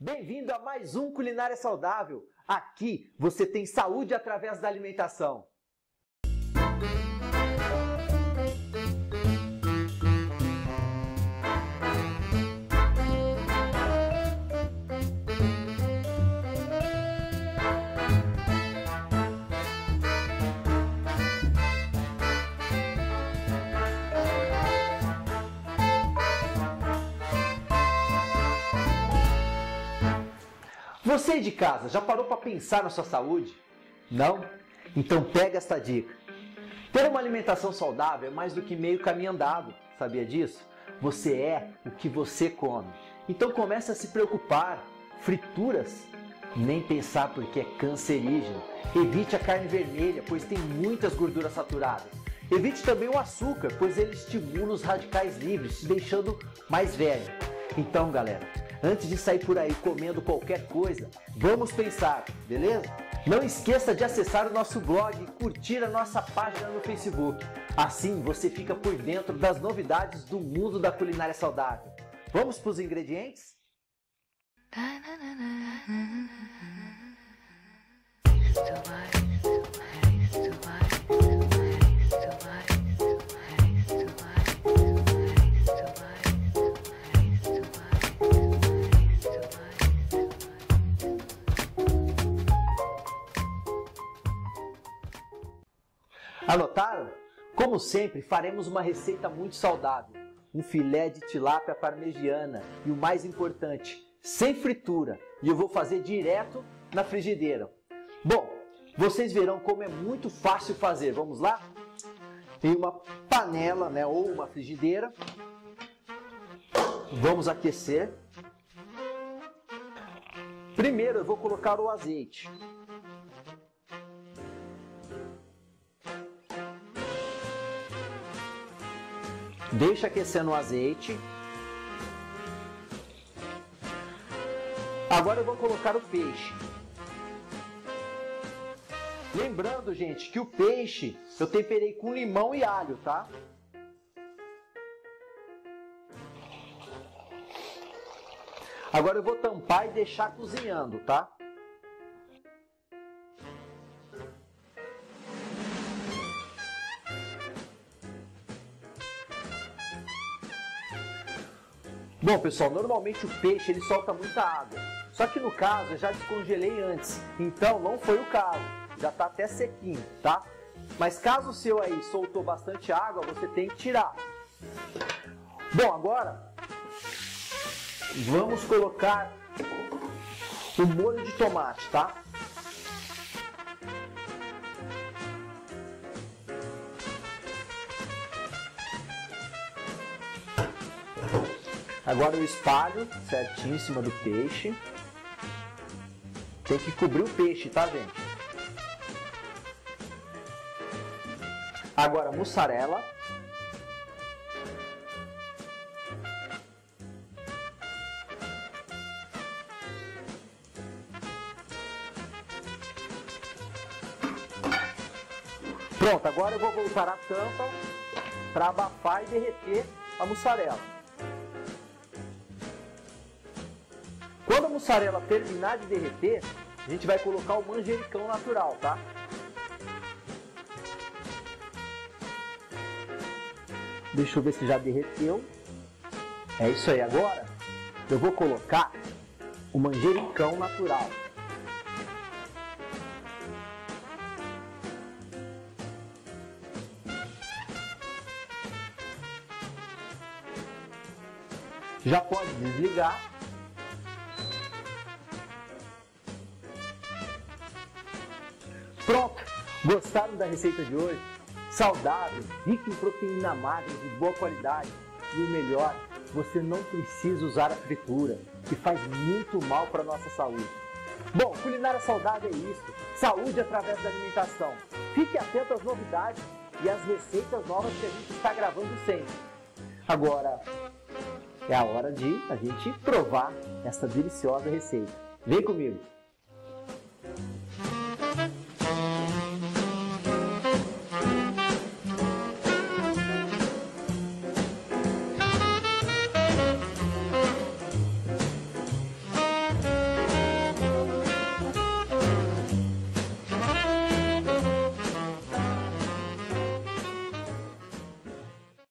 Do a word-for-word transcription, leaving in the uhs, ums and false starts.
Bem-vindo a mais um Culinária Saudável. Aqui você tem saúde através da alimentação. Você de casa, já parou para pensar na sua saúde? Não? Então pega esta dica. Ter uma alimentação saudável é mais do que meio caminho andado, sabia disso? Você é o que você come. Então comece a se preocupar. Frituras? Nem pensar porque é cancerígeno. Evite a carne vermelha, pois tem muitas gorduras saturadas. Evite também o açúcar, pois ele estimula os radicais livres, te deixando mais velho. Então, galera, antes de sair por aí comendo qualquer coisa, vamos pensar, beleza? Não esqueça de acessar o nosso blog e curtir a nossa página no Facebook. Assim você fica por dentro das novidades do mundo da culinária saudável. Vamos para os ingredientes? Anotaram? Como sempre, faremos uma receita muito saudável. Um filé de tilápia parmegiana e o mais importante, sem fritura. E eu vou fazer direto na frigideira. Bom, vocês verão como é muito fácil fazer. Vamos lá? Em uma panela, né, ou uma frigideira. Vamos aquecer. Primeiro eu vou colocar o azeite. Deixa aquecendo o azeite. Agora eu vou colocar o peixe. Lembrando, gente, que o peixe eu temperei com limão e alho, tá? Agora eu vou tampar e deixar cozinhando, tá? Bom, pessoal, normalmente o peixe ele solta muita água. Só que no caso eu já descongelei antes, então não foi o caso. Já está até sequinho, tá? Mas caso o seu aí soltou bastante água, você tem que tirar. Bom, agora vamos colocar o molho de tomate, tá? Agora eu espalho certinho em cima do peixe. Tem que cobrir o peixe, tá, gente? Agora mussarela. Pronto, agora eu vou voltar a tampa para abafar e derreter a mussarela. Quando a mussarela terminar de derreter, a gente vai colocar o manjericão natural, tá? Deixa eu ver se já derreteu. É isso aí. Agora eu vou colocar o manjericão natural. Já pode desligar. Pronto! Gostaram da receita de hoje? Saudável, rica em proteína magra de boa qualidade e o melhor, você não precisa usar a fritura, que faz muito mal para a nossa saúde. Bom, culinária saudável é isso, saúde através da alimentação. Fique atento às novidades e às receitas novas que a gente está gravando sempre. Agora, é a hora de a gente provar essa deliciosa receita. Vem comigo!